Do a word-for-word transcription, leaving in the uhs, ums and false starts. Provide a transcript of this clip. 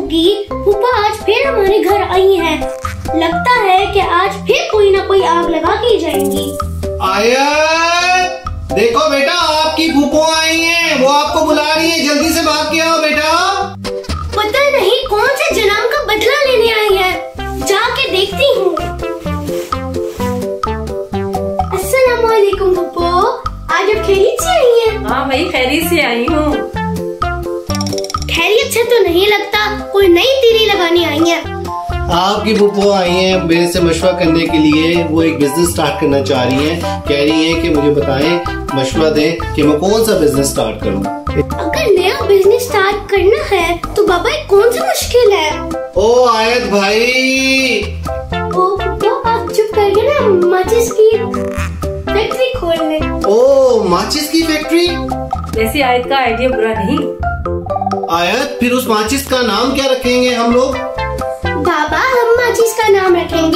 होगी, फूफा आज फिर हमारे घर आई हैं। लगता है कि आज फिर कोई ना कोई आग लगा के जाएंगी। आयत, देखो बेटा आपकी फूफो आई हैं, वो आपको बुला रही है, जल्दी से भाग के आओ बेटा। पता नहीं कौन से जनाब का बदला लेने आई है, जाके देखती हूँ। अस्सलाम वालेकुम फूफो, आज आप खैरियत से आई हैं? हाँ भाई खैरियत से आई हूँ। खैरियत से तो नहीं लगता, कोई नई तीरी लगाने आई है। आपकी फूफो आई हैं मेरे से मशवरा करने के लिए। वो एक बिजनेस स्टार्ट करना चाह रही हैं, कह रही हैं कि मुझे बताएं, मशवरा दें कि मैं कौन सा बिजनेस स्टार्ट करूं। अगर नया बिजनेस स्टार्ट करना है तो बाबा कौन सा मुश्किल है। ओ आयत भाई, ओ फूफा आप चुप करके ना माचिस की फैक्ट्री खोल ले। ओ माचिस की फैक्ट्री? वैसे आयत का आइडिया बुरा नहीं। आयत, फिर उस माचिस का नाम क्या रखेंगे हम लोग? बाबा हम माचिस का नाम रखेंगे